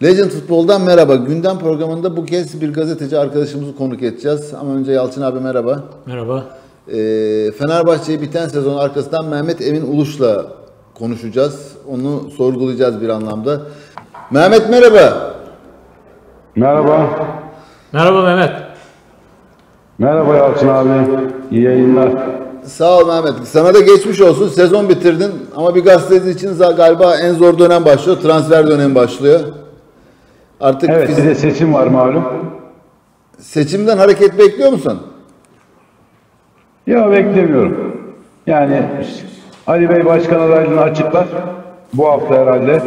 Legend Futbol'dan merhaba. Gündem programında bu kez bir gazeteci arkadaşımızı konuk edeceğiz. Ama önce Yalçın abi merhaba. Merhaba. Fenerbahçe'yi biten sezon arkasından Mehmet Emin Uluş'la konuşacağız. Onu sorgulayacağız bir anlamda. Mehmet merhaba. Merhaba. Merhaba Mehmet. Merhaba Yalçın abi. İyi yayınlar. Sağ ol Mehmet. Sana da geçmiş olsun. Sezon bitirdin ama bir gazeteci için galiba en zor dönem başlıyor. Transfer dönemi başlıyor. Artık evet, bir de seçim var malum. Seçimden hareket bekliyor musun? Ya beklemiyorum. Yani Ali Bey başkan adaylığını açıklar. Bu hafta herhalde.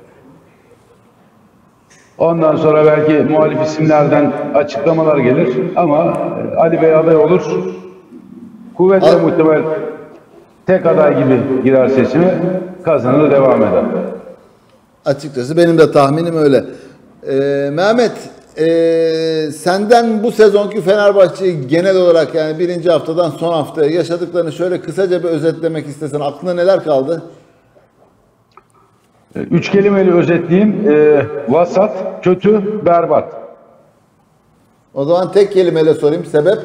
Ondan sonra belki muhalif isimlerden açıklamalar gelir. Ama Ali Bey aday olur. Kuvvetle muhtemel tek aday gibi girer seçime. Kazanır devam eder. Açıkçası benim de tahminim öyle. Mehmet, senden bu sezonki Fenerbahçe'yi genel olarak yani birinci haftadan son haftaya yaşadıklarını şöyle kısaca bir özetlemek istesen aklına neler kaldı? 3 kelimeyle özetleyeyim. Vasat, kötü, berbat. O zaman tek kelimeyle sorayım. Sebep?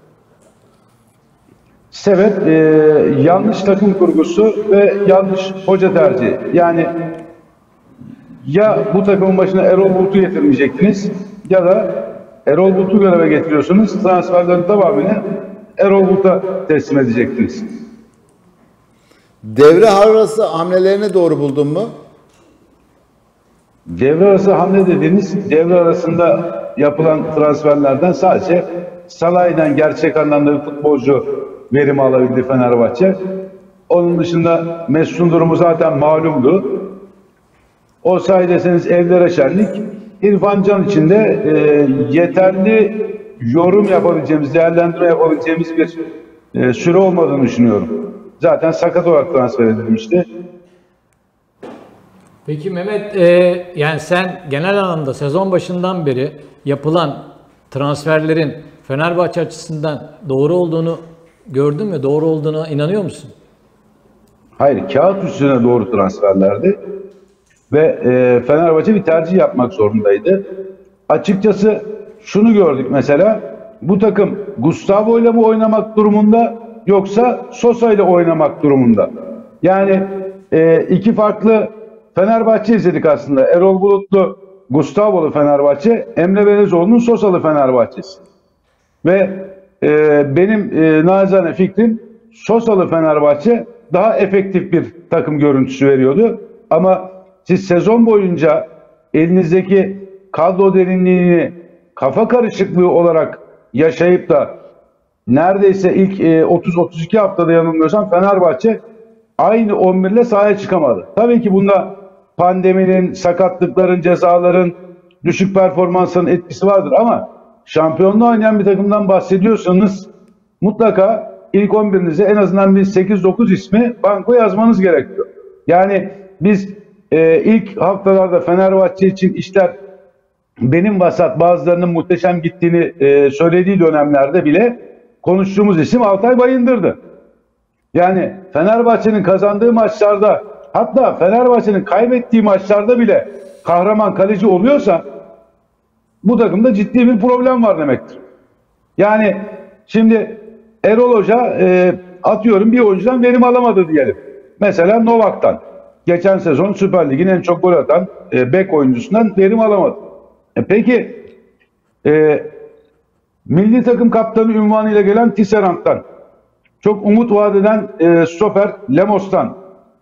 Sebep yanlış takım kurgusu ve yanlış hoca tercihi. Yani ya bu takımın başına Erol Bulut'u getirmeyecektiniz ya da Erol Bulut'u göreve getiriyorsunuz. Transferlerin tamamını Erol Bulut'a teslim edecektiniz. Devre arası hamlelerini doğru buldun mu? Devre arası hamle dediğiniz devre arasında yapılan transferlerden sadece Salah'dan gerçek anlamda bir futbolcu verimi alabildi Fenerbahçe. Onun dışında Mesut'un durumu zaten malumdu. O sayedesiniz evlere şenlik. İrfan Can için de yeterli yorum yapabileceğimiz, değerlendirme yapabileceğimiz bir süre olmadığını düşünüyorum. Zaten sakat olarak transfer edilmişti. Peki Mehmet, yani sen genel anlamda sezon başından beri yapılan transferlerin Fenerbahçe açısından doğru olduğunu gördün mü? Doğru olduğuna inanıyor musun? Hayır, kağıt üstüne doğru transferlerdi. Ve Fenerbahçe bir tercih yapmak zorundaydı. Açıkçası şunu gördük mesela. Bu takım Gustavo ile mi oynamak durumunda yoksa Sosa ile oynamak durumunda? Yani iki farklı Fenerbahçe izledik aslında. Erol Bulutlu, Gustavo'lu Fenerbahçe, Emre Belezoğlu'nun Sosa'lı Fenerbahçesi. Ve benim naçizane fikrim Sosa'lı Fenerbahçe daha efektif bir takım görüntüsü veriyordu. Ama siz sezon boyunca elinizdeki kadro derinliğini kafa karışıklığı olarak yaşayıp da neredeyse ilk 30-32 haftada yanılmıyorsam Fenerbahçe aynı 11 ile sahaya çıkamadı. Tabii ki bunda pandeminin, sakatlıkların, cezaların, düşük performansın etkisi vardır ama şampiyonluğa oynayan bir takımdan bahsediyorsanız mutlaka ilk 11'inize en azından bir 8-9 ismi banko yazmanız gerekiyor. Yani biz ilk haftalarda Fenerbahçe için işler benim vasat bazılarının muhteşem gittiğini söylediği dönemlerde bile konuştuğumuz isim Altay Bayındır'dı. Yani Fenerbahçe'nin kazandığı maçlarda hatta Fenerbahçe'nin kaybettiği maçlarda bile kahraman kaleci oluyorsa bu takımda ciddi bir problem var demektir. Yani şimdi Erol Hoca atıyorum bir oyuncudan verim alamadı diyelim. Mesela Novak'tan. Geçen sezon Süper Lig'in en çok gol atan bek oyuncusundan verim alamadı. Peki milli takım kaptanı unvanıyla gelen Tisserand'dan, çok umut vaat eden stoper Lemos'tan,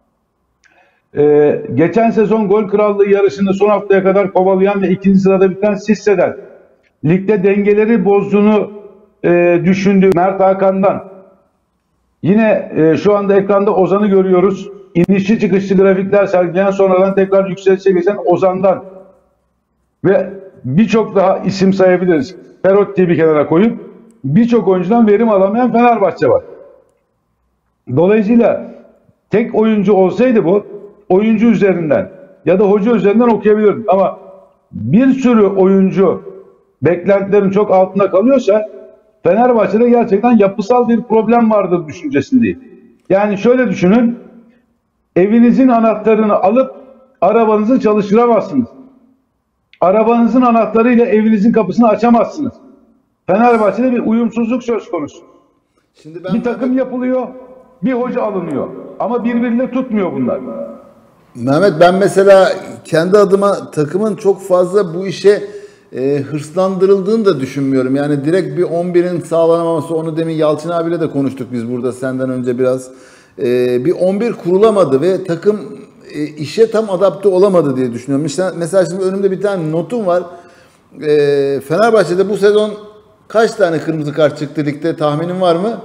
geçen sezon gol krallığı yarışını son haftaya kadar kovalayan ve ikinci sırada biten Sisse'den, ligde dengeleri bozduğunu düşündüğü Mert Hakan'dan, yine şu anda ekranda Ozan'ı görüyoruz. İnişli çıkışlı grafikler sergileyen sonradan tekrar yükselişe geçen Ozan'dan ve birçok daha isim sayabiliriz. Perotti'yi bir kenara koyup birçok oyuncudan verim alamayan Fenerbahçe var. Dolayısıyla tek oyuncu olsaydı bu oyuncu üzerinden ya da hoca üzerinden okuyabilirdim. Ama bir sürü oyuncu beklentilerin çok altında kalıyorsa Fenerbahçe'de gerçekten yapısal bir problem vardır düşüncesindeyim. Yani şöyle düşünün. Evinizin anahtarını alıp arabanızı çalıştıramazsınız. arabanızın anahtarıyla evinizin kapısını açamazsınız. Fenerbahçe'de bir uyumsuzluk söz konusu. Şimdi Bir takım yapılıyor, bir hoca alınıyor. Ama birbiriyle tutmuyor bunlar. Mehmet, ben mesela kendi adıma takımın çok fazla bu işe hırslandırıldığını da düşünmüyorum. Yani direkt bir 11'in sağlanamaması, onu demin Yalçın abiyle de konuştuk biz burada senden önce biraz. Bir 11 kurulamadı ve takım işe tam adapte olamadı diye düşünüyorum. Mesela şimdi önümde bir tane notum var. Fenerbahçe'de bu sezon kaç tane kırmızı kart çıktı ligde, tahminin var mı?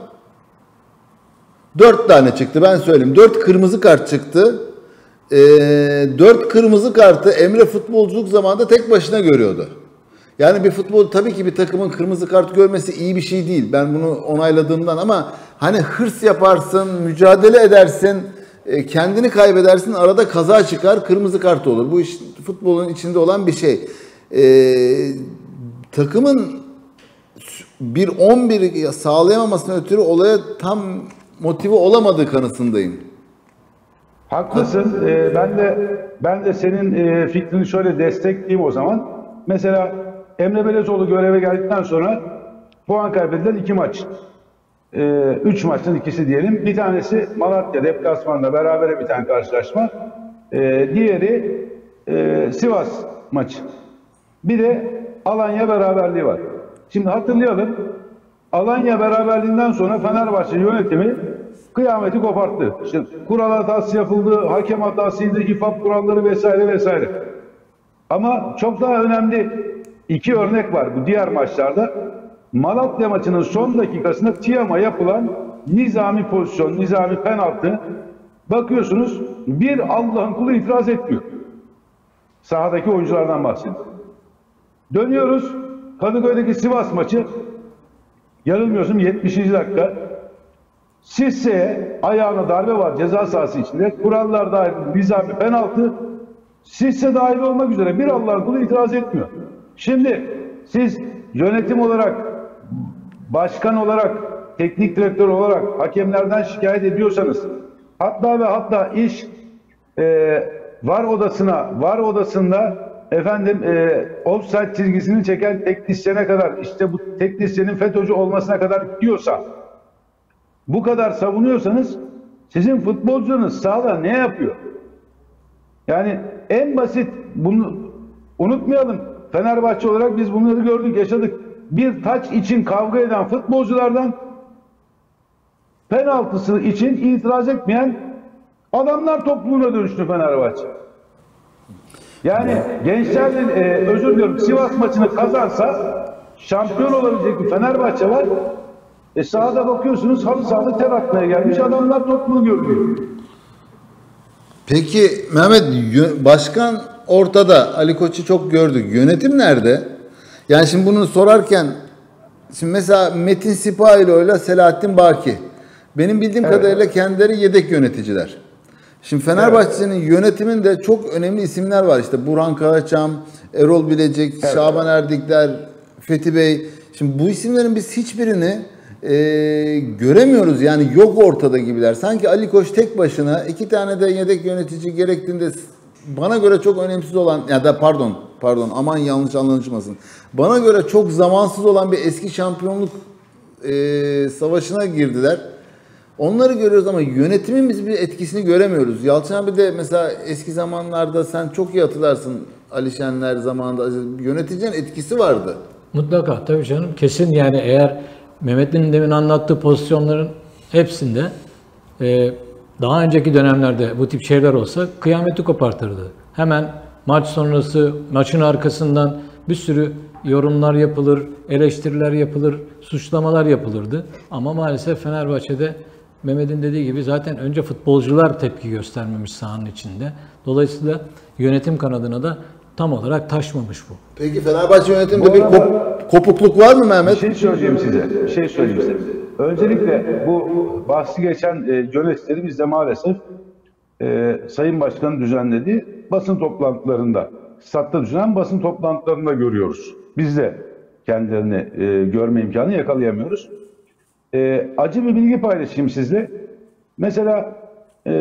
4 tane çıktı, ben söyleyeyim. 4 kırmızı kart çıktı. 4 kırmızı kartı Emre futbolculuk zamanında tek başına görüyordu. Yani bir futbol, tabii ki bir takımın kırmızı kart görmesi iyi bir şey değil. Ben bunu onayladığımdan, ama hani hırs yaparsın, mücadele edersin, kendini kaybedersin, arada kaza çıkar, kırmızı kart olur. Bu iş futbolun içinde olan bir şey. Takımın bir 11 sağlayamamasına ötürü olaya tam motive olamadığı kanısındayım. Haklısın. Ben de senin fikrini şöyle destekleyeyim o zaman. Mesela Emre Belezoğlu göreve geldikten sonra puan kaybedilen 2 maç. 3 maçtan ikisi diyelim. Bir tanesi Malatya deplasmanla berabere biten karşılaşma. Diğeri Sivas maçı. Bir de Alanya beraberliği var. Şimdi hatırlayalım. Alanya beraberliğinden sonra Fenerbahçe yönetimi kıyameti koparttı. İşte kural hatası yapıldı, hakem hatasıydı, İFAB kuralları vesaire vesaire. Ama çok daha önemli 2 örnek var bu diğer maçlarda. Malatya maçının son dakikasında Tiam'a yapılan nizami pozisyon, nizami penaltı. Bakıyorsunuz bir Allah'ın kulu itiraz etmiyor. Sahadaki oyunculardan bahsediyorum. Dönüyoruz Kadıköy'deki Sivas maçı. Yanılmıyorsun 70. dakika. Sisse'ye ayağına darbe var ceza sahası içinde. Kurallar dahil nizami penaltı. Sisse dahil olmak üzere bir Allah'ın kulu itiraz etmiyor. Şimdi siz yönetim olarak, başkan olarak, teknik direktör olarak hakemlerden şikayet ediyorsanız, hatta ve hatta iş var odasında efendim offside çizgisini çeken teknisyene kadar, işte bu teknisyenin FETÖ'cü olmasına kadar gidiyorsa, bu kadar savunuyorsanız sizin futbolcularınız sahada ne yapıyor? Yani en basit, bunu unutmayalım. Fenerbahçe olarak biz bunları gördük, yaşadık. Bir taç için kavga eden futbolculardan penaltısı için itiraz etmeyen adamlar topluluğuna dönüştü Fenerbahçe. Yani gençlerle özür diliyorum, Sivas maçını kazansa şampiyon olabilecek bir Fenerbahçe var. Sahada bakıyorsunuz halı sahada ter atmaya gelmiş adamlar topluluğu görüyor. Peki Mehmet, başkan ortada, Ali Koç'u çok gördük. Yönetim nerede? Yani şimdi bunu sorarken, şimdi mesela Metin Sipahiloğlu ile Selahattin Baki, benim bildiğim kadarıyla kendileri yedek yöneticiler. Şimdi Fenerbahçe'nin yönetiminde çok önemli isimler var. İşte Burhan Karaçam, Erol Bilecik, Şaban Erdikler, Fethi Bey. Şimdi bu isimlerin biz hiçbirini göremiyoruz. Yani yok ortada gibiler. Sanki Ali Koç tek başına, 2 tane de yedek yönetici gerektiğinde bana göre çok önemsiz olan, ya da pardon aman yanlış anlaşılmasın. Bana göre çok zamansız olan bir eski şampiyonluk savaşına girdiler. Onları görüyoruz ama yönetimin biz bir etkisini göremiyoruz. Yalçın abi de mesela eski zamanlarda, sen çok iyi hatırlarsın, Ali Şenler zamanında yöneticinin etkisi vardı. Mutlaka tabii canım, kesin. Yani eğer Mehmet'in demin anlattığı pozisyonların hepsinde daha önceki dönemlerde bu tip şeyler olsa kıyameti kopartırdı. Hemen maç sonrası, maçın arkasından bir sürü yorumlar yapılır, eleştiriler yapılır, suçlamalar yapılırdı. Ama maalesef Fenerbahçe'de Mehmet'in dediği gibi zaten önce futbolcular tepki göstermemiş sahanın içinde. Dolayısıyla yönetim kanadına da tam olarak taşmamış bu. Peki Fenerbahçe yönetiminde bir kopukluk var mı Mehmet? Bir şey söyleyeyim size. Öncelikle bu bahsi geçen yöneticilerimizde maalesef Sayın Başkan'ın düzenlediği basın toplantılarında, statta düzenlenen basın toplantılarında görüyoruz. Biz de kendilerini görme imkanı yakalayamıyoruz. Acı bir bilgi paylaşayım sizle. Mesela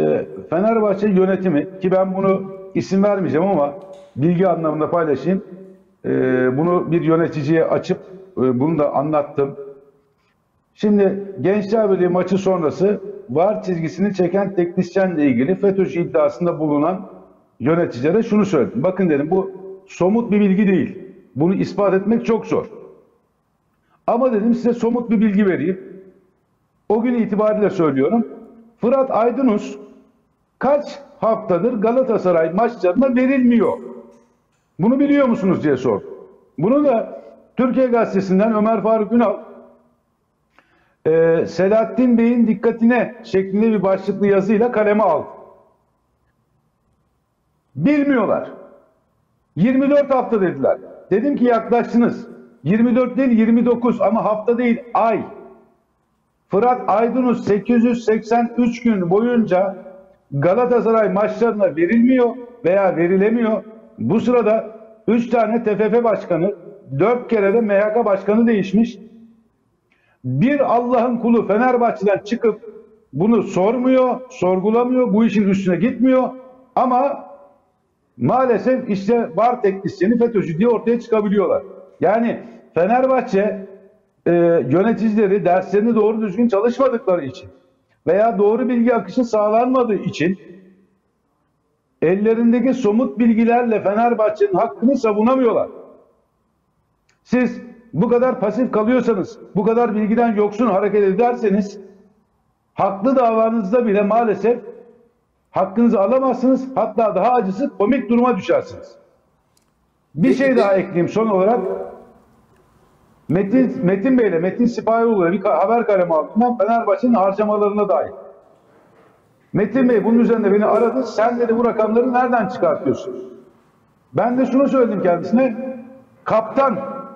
Fenerbahçe yönetimi, ki ben bunu isim vermeyeceğim ama bilgi anlamında paylaşayım. Bunu bir yöneticiye açıp bunu da anlattım. Şimdi Gençler Birliği maçı sonrası VAR çizgisini çeken teknisyenle ilgili FETÖ'cü iddiasında bulunan yöneticilere şunu söyledim. Bakın dedim, bu somut bir bilgi değil. Bunu ispat etmek çok zor. Ama dedim size somut bir bilgi vereyim. O gün itibariyle söylüyorum. Fırat Aydınus kaç haftadır Galatasaray maçlarına verilmiyor? Bunu biliyor musunuz diye sordum. Bunu da Türkiye Gazetesi'nden Ömer Faruk Ünal, Selahattin Bey'in dikkatine şeklinde bir başlıklı yazıyla kaleme aldı. Bilmiyorlar. 24 hafta dediler. Dedim ki yaklaştınız. 24 değil 29 ama hafta değil ay. Fırat Aydınus 883 gün boyunca Galatasaray maçlarına verilmiyor veya verilemiyor. Bu sırada 3 tane TFF başkanı, 4 kere de MHK başkanı değişmiş. Bir Allah'ın kulu Fenerbahçe'den çıkıp bunu sormuyor, sorgulamıyor, bu işin üstüne gitmiyor. Ama maalesef işte VAR teknisyeni FETÖ'cü diye ortaya çıkabiliyorlar. Yani Fenerbahçe yöneticileri derslerini doğru düzgün çalışmadıkları için veya doğru bilgi akışı sağlanmadığı için ellerindeki somut bilgilerle Fenerbahçe'nin hakkını savunamıyorlar. Siz bu kadar pasif kalıyorsanız, bu kadar bilgiden yoksun hareket ederseniz haklı davanızda bile maalesef hakkınızı alamazsınız. Hatta daha acısı komik duruma düşersiniz. Bir şey daha ekleyeyim son olarak. Metin Bey'le, Metin Sipahioğlu'yla bir haber kalemi aldım ben Fenerbahçe'nin harcamalarına dair. Metin Bey bunun üzerinde beni aradı. Sen dedi bu rakamları nereden çıkartıyorsun? Ben de şunu söyledim kendisine. Kaptan,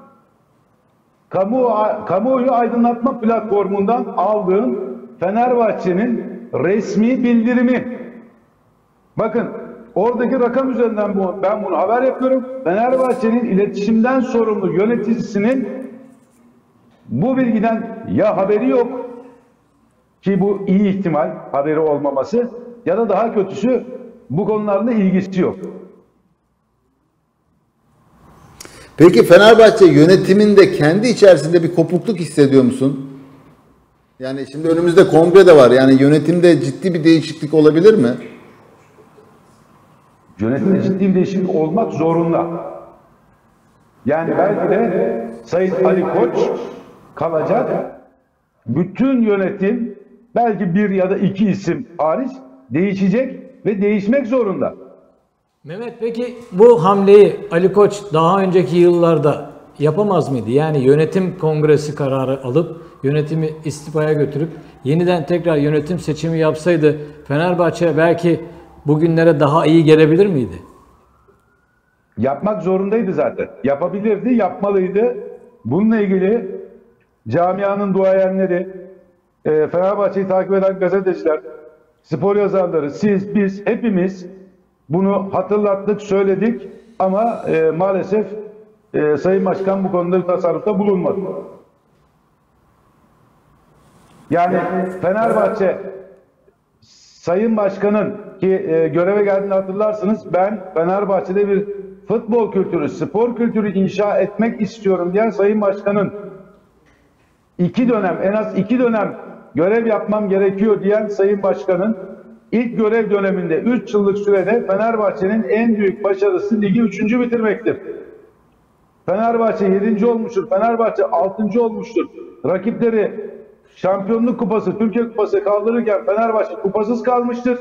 kamuoyu aydınlatma platformundan aldığım Fenerbahçe'nin resmi bildirimi. Bakın oradaki rakam üzerinden ben bunu haber yapıyorum. Fenerbahçe'nin iletişimden sorumlu yöneticisinin bu bilgiden ya haberi yok ki bu iyi ihtimal haberi olmaması ya da daha kötüsü bu konularla ilgisi yok. Peki Fenerbahçe yönetiminde kendi içerisinde bir kopukluk hissediyor musun? Yani şimdi önümüzde kongre de var. Yani yönetimde ciddi bir değişiklik olabilir mi? Yönetimde ciddi bir değişiklik olmak zorunda. Yani belki de Sayın Ali Koç kalacak. Bütün yönetim belki bir ya da iki isim hariç değişecek ve değişmek zorunda. Mehmet peki bu hamleyi Ali Koç daha önceki yıllarda yapamaz mıydı? Yani yönetim kongresi kararı alıp yönetimi istifaya götürüp yeniden tekrar yönetim seçimi yapsaydı Fenerbahçe belki bugünlere daha iyi gelebilir miydi? Yapmak zorundaydı zaten. Yapabilirdi, yapmalıydı. Bununla ilgili camianın duayenleri, Fenerbahçe'yi takip eden gazeteciler, spor yazarları, siz, biz, hepimiz bunu hatırlattık, söyledik ama maalesef Sayın Başkan bu konuda bir tasarrufta bulunmadı. Yani Fenerbahçe Sayın Başkan'ın ki göreve geldiğini hatırlarsınız, ben Fenerbahçe'de bir futbol kültürü, spor kültürü inşa etmek istiyorum diyen Sayın Başkan'ın en az iki dönem görev yapmam gerekiyor diyen Sayın Başkan'ın ilk görev döneminde 3 yıllık sürede Fenerbahçe'nin en büyük başarısı ligi 3. bitirmektir. Fenerbahçe 7. olmuştur, Fenerbahçe 6. olmuştur. Rakipleri Şampiyonluk Kupası, Türkiye Kupası kaldırırken Fenerbahçe kupasız kalmıştır.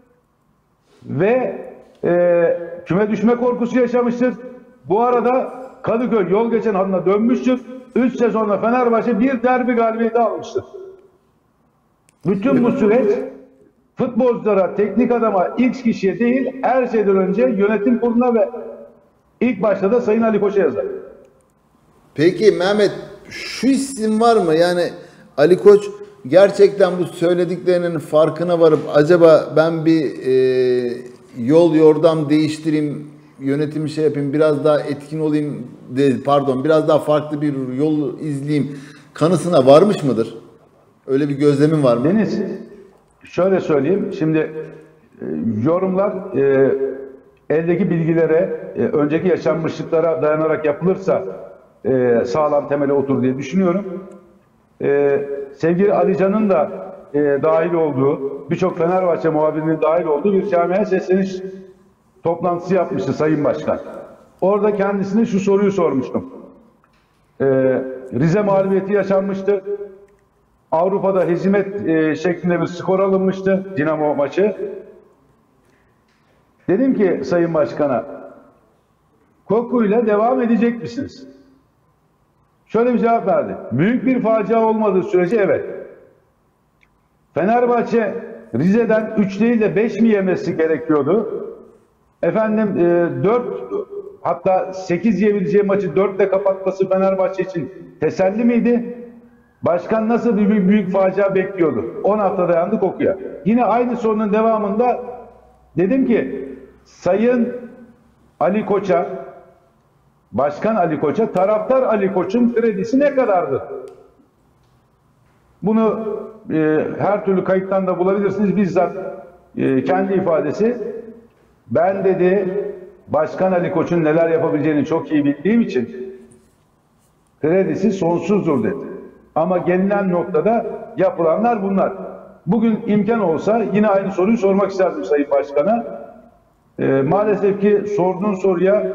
Ve küme düşme korkusu yaşamıştır. Bu arada Kadıköy yol geçen haline dönmüştür. 3 sezonda Fenerbahçe bir derbi galibiyeti almıştır. Bütün bu süreç futbolculara, teknik adama, X kişiye değil, her şeyden önce yönetim kuruluna ve ilk başta da Sayın Ali Koç'a yazar. Peki Mehmet, şu isim var mı? Yani Ali Koç gerçekten bu söylediklerinin farkına varıp acaba ben bir yol yordam değiştireyim, yönetimi şey yapayım, biraz daha etkin olayım, biraz daha farklı bir yol izleyeyim kanısına varmış mıdır? Öyle bir gözlemin var mı? Deniz, şöyle söyleyeyim. Şimdi yorumlar eldeki bilgilere, önceki yaşanmışlıklara dayanarak yapılırsa sağlam temele oturur diye düşünüyorum. Sevgili Ali Can'ın da dahil olduğu, birçok Fenerbahçe muhabirinin dahil olduğu bir camiaya sesleniş toplantısı yapmıştı Sayın Başkan. Orada kendisine şu soruyu sormuştum. Rize mağlubiyeti yaşanmıştı. Avrupa'da hezimet şeklinde bir skor alınmıştı Dinamo maçı. Dedim ki Sayın Başkan'a, Koku'yla devam edecek misiniz? Şöyle bir cevap verdi. Büyük bir facia olmadığı sürece evet. Fenerbahçe Rize'den 3 değil de 5 mi yemesi gerekiyordu? Efendim 4 hatta 8 yiyebileceği maçı 4'le kapatması Fenerbahçe için teselli miydi? Başkan nasıl bir büyük facia bekliyordu? 10 hafta dayandı Koku'ya. Yine aynı sorunun devamında dedim ki Sayın Ali Koç'a, Başkan Ali Koç'a, taraftar Ali Koç'un kredisi ne kadardır? Bunu her türlü kayıttan da bulabilirsiniz. Bizzat kendi ifadesi. Ben dedi Başkan Ali Koç'un neler yapabileceğini çok iyi bildiğim için kredisi sonsuzdur dedi. Ama gelinen noktada yapılanlar bunlar. Bugün imkan olsa yine aynı soruyu sormak isterdim Sayın Başkan'a. Maalesef ki sorduğun soruya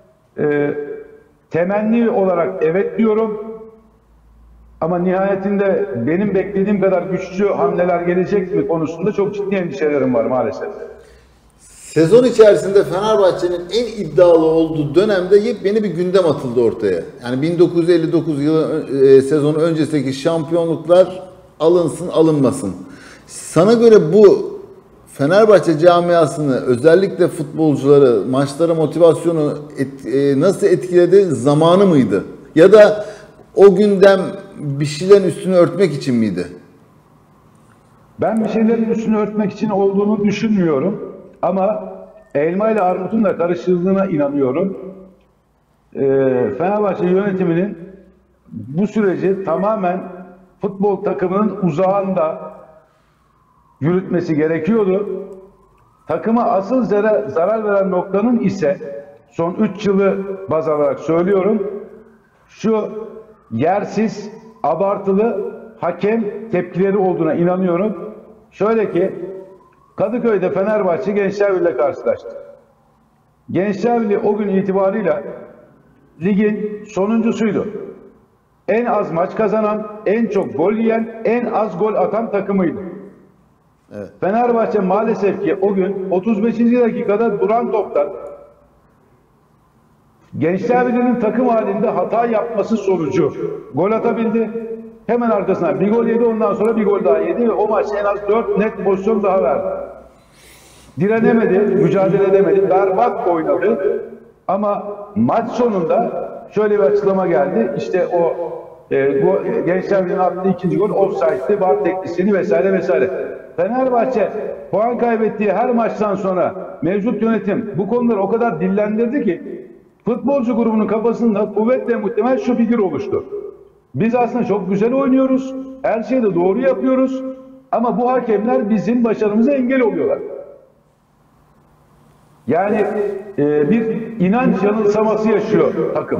temenni olarak evet diyorum. Ama nihayetinde benim beklediğim kadar güçlü hamleler gelecek mi konusunda çok ciddi endişelerim var maalesef. Sezon içerisinde Fenerbahçe'nin en iddialı olduğu dönemde yepyeni bir gündem atıldı ortaya. Yani 1959 yılı sezonu öncesindeki şampiyonluklar alınsın alınmasın. Sana göre bu Fenerbahçe camiasını, özellikle futbolcuları, maçlara motivasyonu nasıl etkiledi? Zamanı mıydı? Ya da o gündem bir şeylerin üstünü örtmek için miydi? Ben bir şeylerin üstünü örtmek için olduğunu düşünmüyorum. Ama elma ile armutun da karıştırıldığına inanıyorum. Fenerbahçe yönetiminin bu süreci tamamen futbol takımının uzağında yürütmesi gerekiyordu. Takıma asıl zarar veren noktanın ise son 3 yılı baz alarak söylüyorum. Şu yersiz, abartılı hakem tepkileri olduğuna inanıyorum. Şöyle ki Kadıköy'de Fenerbahçe Gençlerbirliği ile karşılaştı. Gençlerbirliği o gün itibarıyla ligin sonuncusuydu. En az maç kazanan, en çok gol yiyen, en az gol atan takımıydı. Evet. Fenerbahçe maalesef ki o gün 35. dakikada duran toptan Gençlerbirliği'nin takım halinde hata yapması sonucu gol atabildi. Hemen arkasından bir gol yedi, ondan sonra bir gol daha yedi ve o maç en az 4 net pozisyon daha verdi. Direnemedi, mücadele edemedi, berbat oynadı. Ama maç sonunda şöyle bir açıklama geldi. İşte o Gençlerbirliği'nin attığı ikinci gol offside'di, VAR teknisyeni vesaire vesaire. Fenerbahçe puan kaybettiği her maçtan sonra mevcut yönetim bu konuları o kadar dillendirdi ki futbolcu grubunun kafasında kuvvetle muhtemel şu fikir oluştu. Biz aslında çok güzel oynuyoruz, her şeyi de doğru yapıyoruz ama bu hakemler bizim başarımıza engel oluyorlar. Yani bir inanç yanılsaması yaşıyor takım.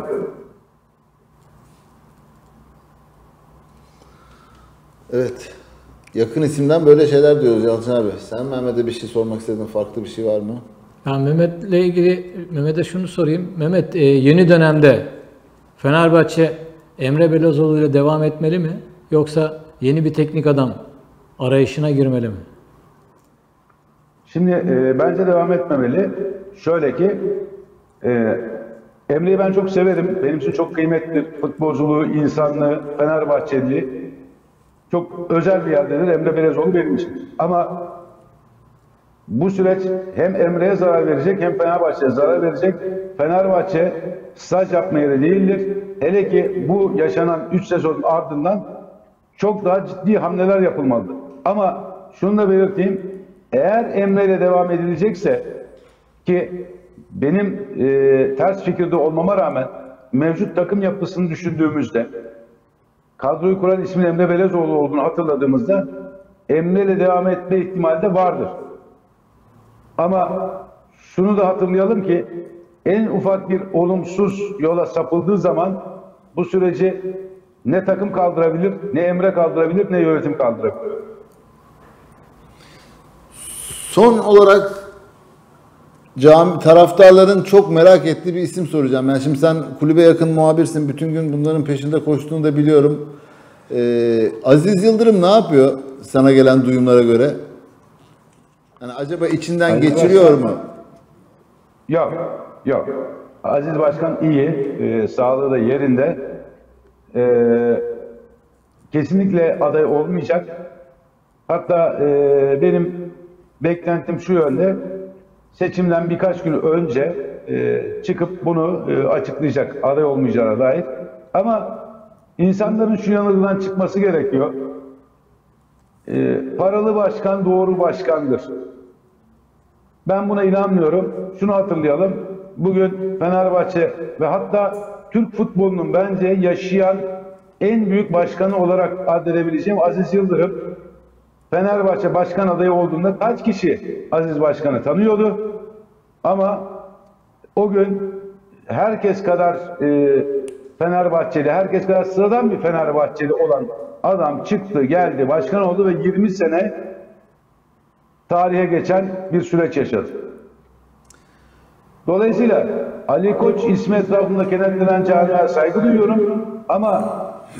Evet. Yakın isimden böyle şeyler diyoruz Yalçın abi. Sen Mehmet'e bir şey sormak istedin, farklı bir şey var mı? Ben Mehmet'e şunu sorayım. Mehmet, yeni dönemde Fenerbahçe Emre Belözoğlu ile devam etmeli mi? Yoksa yeni bir teknik adam arayışına girmeli mi? Şimdi bence devam etmemeli. Şöyle ki Emre'yi ben çok severim. Benim için çok kıymetli futbolculuğu, insanlığı, Fenerbahçeli. Çok özel bir yerdedir Emre Belözoğlu benim için. Ama bu süreç hem Emre'ye zarar verecek hem Fenerbahçe'ye zarar verecek. Fenerbahçe staj yapma yeri değildir. Hele ki bu yaşanan 3 sezonun ardından çok daha ciddi hamleler yapılmalıdır. Ama şunu da belirteyim. Eğer Emre ile devam edilecekse ki benim ters fikirde olmama rağmen mevcut takım yapısını düşündüğümüzde kadroyu kuran ismin Emre Belözoğlu olduğunu hatırladığımızda Emre ile devam etme ihtimali de vardır. Ama şunu da hatırlayalım ki en ufak bir olumsuz yola sapıldığı zaman bu süreci ne takım kaldırabilir, ne Emre kaldırabilir, ne yönetim kaldırabilir. Son olarak taraftarların çok merak ettiği bir isim soracağım. Yani şimdi sen kulübe yakın muhabirsin. Bütün gün bunların peşinde koştuğunu da biliyorum. Aziz Yıldırım ne yapıyor sana gelen duyumlara göre? Yani acaba içinden geçiriyor mu? Yok, yok. Aziz Başkan iyi, sağlığı da yerinde. Kesinlikle aday olmayacak. Hatta benim beklentim şu yönde, seçimden birkaç gün önce çıkıp bunu açıklayacak, aday olmayacağına dair. Ama insanların şu yanılgıdan çıkması gerekiyor. Paralı başkan doğru başkandır. Ben buna inanmıyorum. Şunu hatırlayalım. Bugün Fenerbahçe ve hatta Türk futbolunun bence yaşayan en büyük başkanı olarak addedebileceğim Aziz Yıldırım, Fenerbahçe başkan adayı olduğunda kaç kişi Aziz Başkan'ı tanıyordu? Ama o gün herkes kadar Fenerbahçeli, herkes kadar sıradan bir Fenerbahçeli olan adam çıktı, geldi, başkan oldu ve 20 sene tarihe geçen bir süreç yaşadı. Dolayısıyla Ali Koç ismi etrafında kenetlenen camiaya saygı duyuyorum ama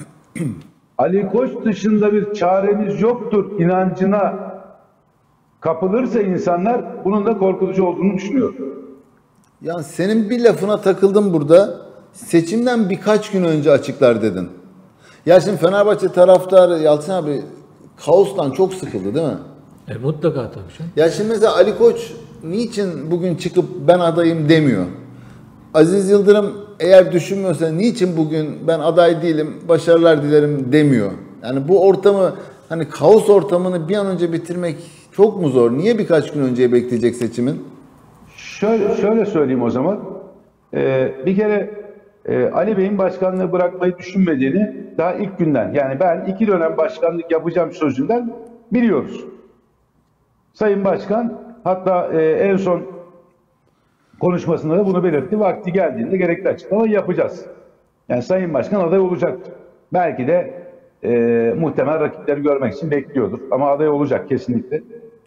Ali Koç dışında bir çaremiz yoktur inancına kapılırsa insanlar bunun da korkutucu olduğunu düşünüyorum. Ya senin bir lafına takıldım burada. Seçimden birkaç gün önce açıklar dedin. Ya şimdi Fenerbahçe taraftarı Yalçın abi kaostan çok sıkıldı değil mi? Mutlaka tabii canım. Ya şimdi mesela Ali Koç niçin bugün çıkıp ben adayım demiyor? Aziz Yıldırım eğer düşünmüyorsa niçin bugün ben aday değilim, başarılar dilerim demiyor? Yani bu ortamı, hani kaos ortamını bir an önce bitirmek çok mu zor? Niye birkaç gün önceye bekleyecek seçimin? Şöyle söyleyeyim o zaman. Bir kere Ali Bey'in başkanlığı bırakmayı düşünmediğini daha ilk günden, yani ben 2 dönem başkanlık yapacağım sözünden biliyoruz. Sayın Başkan hatta en son konuşmasında da bunu belirtti. Vakti geldiğinde gerekli açıklamayı yapacağız. Yani Sayın Başkan aday olacaktır. Belki de muhtemel rakipleri görmek için bekliyordur. Ama aday olacak kesinlikle.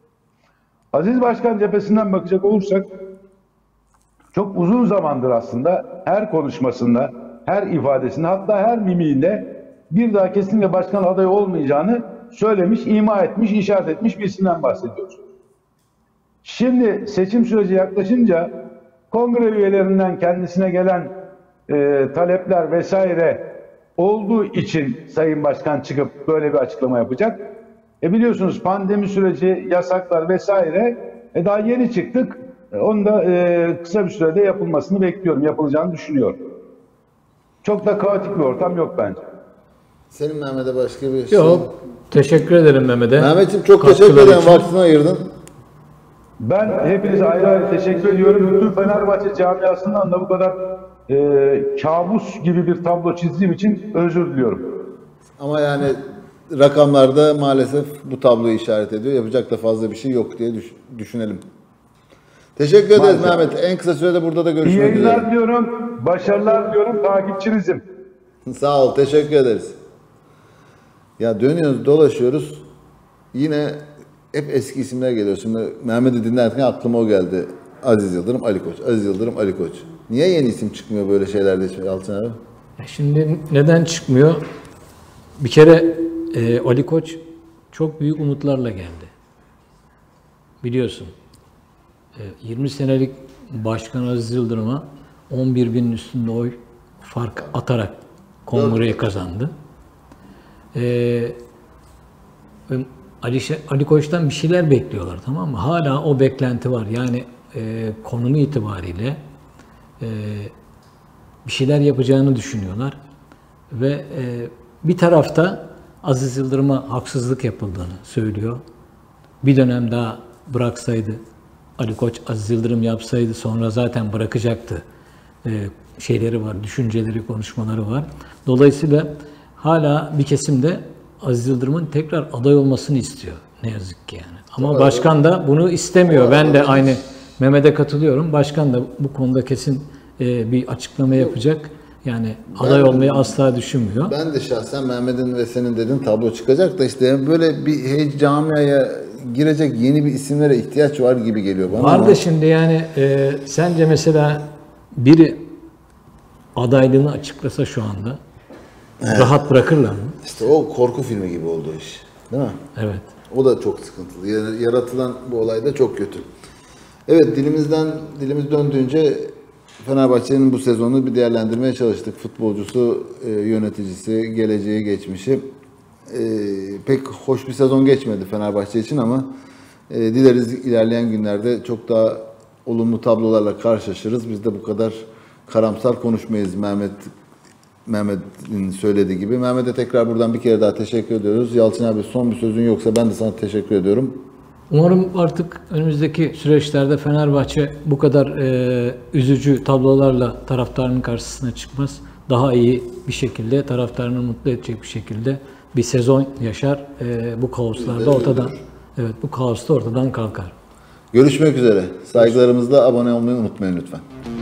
Aziz Başkan cephesinden bakacak olursak çok uzun zamandır aslında her konuşmasında, her ifadesinde, hatta her mimiğinde bir daha kesinlikle başkan adayı olmayacağını söylemiş, ima etmiş, işaret etmiş birisinden bahsediyoruz. Şimdi seçim süreci yaklaşınca kongre üyelerinden kendisine gelen talepler vesaire olduğu için Sayın Başkan çıkıp böyle bir açıklama yapacak. Biliyorsunuz pandemi süreci, yasaklar vesaire daha yeni çıktık. Onu da kısa bir sürede yapılmasını bekliyorum, yapılacağını düşünüyorum. Çok da kaotik bir ortam yok bence. Senin Mehmet'e başka bir şey? Yok. Teşekkür ederim Mehmet'e. Mehmet'ciğim çok teşekkür ederim. Vaktini ayırdın. Ben hepinize ayrı ayrı teşekkür ediyorum. Bütün Fenerbahçe camiasından da bu kadar kabus gibi bir tablo çizdiğim için özür diliyorum. Ama yani rakamlarda maalesef bu tabloyu işaret ediyor. Yapacak da fazla bir şey yok diye düşünelim. Teşekkür ederiz Mehmet. En kısa sürede burada da görüşmek üzere. İyi yayınlar diliyorum. Başarılar diliyorum. Takipçinizim. Sağ ol. Teşekkür ederiz. Ya dönüyoruz, dolaşıyoruz. Yine hep eski isimler geliyor. Şimdi Mehmet'i dinlerken aklıma o geldi. Aziz Yıldırım, Ali Koç. Aziz Yıldırım, Ali Koç. Niye yeni isim çıkmıyor böyle şeylerde Yalçın abi? Şimdi neden çıkmıyor? Bir kere Ali Koç çok büyük umutlarla geldi. Biliyorsun. 20 senelik Başkan Aziz Yıldırım'a 11 binin üstünde oy fark atarak kongreyi kazandı. Ali Koç'tan bir şeyler bekliyorlar, tamam mı? Hala o beklenti var. Yani konumu itibariyle bir şeyler yapacağını düşünüyorlar. Ve bir tarafta Aziz Yıldırım'a haksızlık yapıldığını söylüyor. Bir dönem daha bıraksaydı, Ali Koç Aziz Yıldırım yapsaydı sonra zaten bırakacaktı. Şeyleri var, düşünceleri, konuşmaları var. Dolayısıyla hala bir kesim de Aziz Yıldırım'ın tekrar aday olmasını istiyor. Ne yazık ki yani. Ama başkan da bunu istemiyor. Ben de aynı Mehmet'e katılıyorum. Başkan da bu konuda kesin bir açıklama yapacak. Yani aday olmayı asla düşünmüyor. Ben de şahsen Mehmet'in ve senin dediğin tablo çıkacak da işte böyle bir camiaya girecek yeni bir isimlere ihtiyaç var gibi geliyor bana. Var da şimdi yani sence mesela biri adaylığını açıklasa şu anda rahat bırakırlar mı? İşte o korku filmi gibi oldu iş. Değil mi? Evet. O da çok sıkıntılı. Yaratılan bu olay da çok kötü. Evet, dilimiz döndüğünce Fenerbahçe'nin bu sezonu bir değerlendirmeye çalıştık. Futbolcusu, yöneticisi, geleceği, geçmişi. Pek hoş bir sezon geçmedi Fenerbahçe için ama dileriz ilerleyen günlerde çok daha olumlu tablolarla karşılaşırız. Biz de bu kadar karamsar konuşmayız Mehmet'in söylediği gibi. Mehmet'e tekrar buradan bir kere daha teşekkür ediyoruz. Yalçın abi, son bir sözün yoksa ben de sana teşekkür ediyorum. Umarım artık önümüzdeki süreçlerde Fenerbahçe bu kadar üzücü tablolarla taraftarının karşısına çıkmaz. Daha iyi bir şekilde, taraftarını mutlu edecek bir şekilde bir sezon yaşar. Bu kaoslarda ortadan, evet, bu kaos da ortadan kalkar. Görüşmek üzere. Saygılarımızla abone olmayı unutmayın lütfen.